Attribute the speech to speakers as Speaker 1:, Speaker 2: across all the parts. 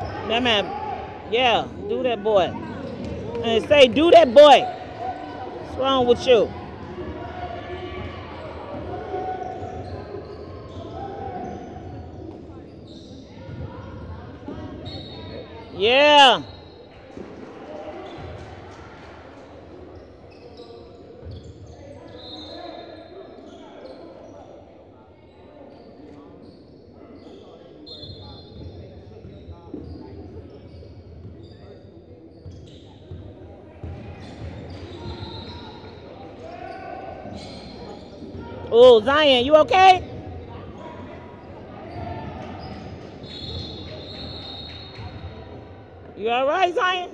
Speaker 1: That man, yeah, do that boy. And say, do that boy. What's wrong with you? Yeah. Oh, Zion, you okay? You all right, Zion?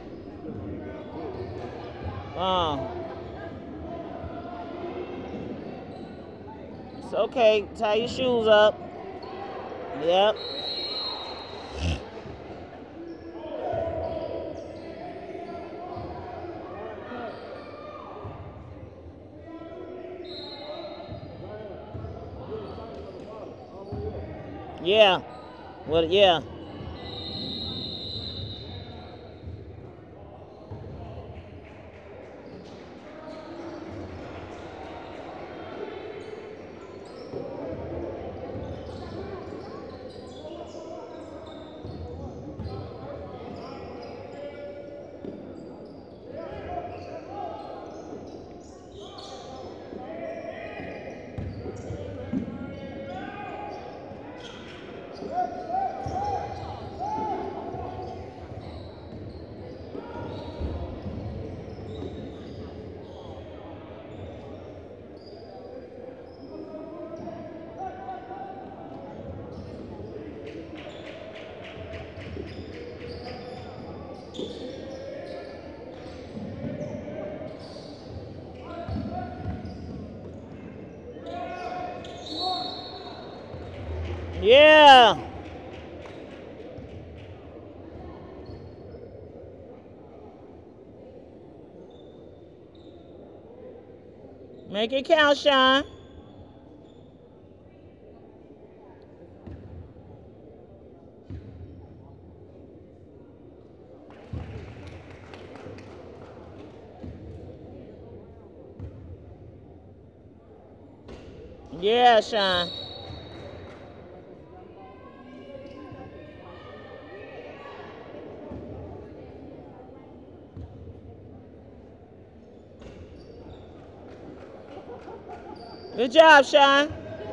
Speaker 1: It's okay. Tie your shoes up. Yep. Yeah. Well, yeah. Yeah. Make it count, Sean. Yeah, Sean. Good job, Sean.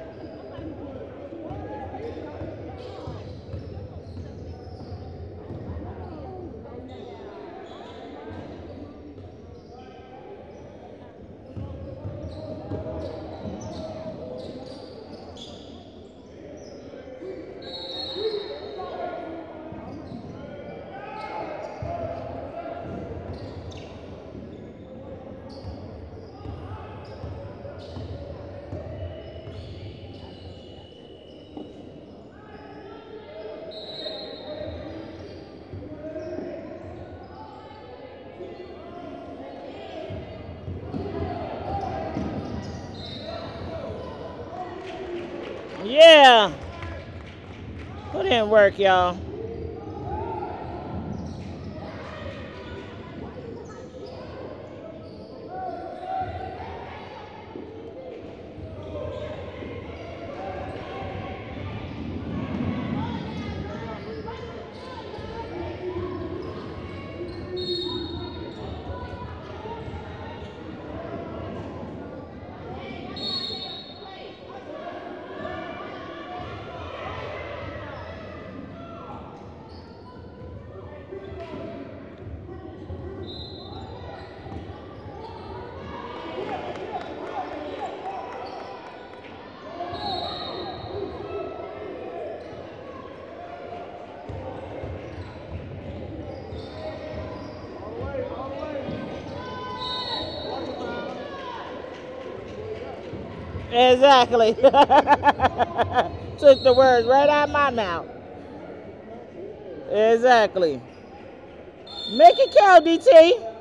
Speaker 1: Yeah. Put in work, y'all. Exactly. Took the words right out of my mouth. Exactly. Make it count, DT.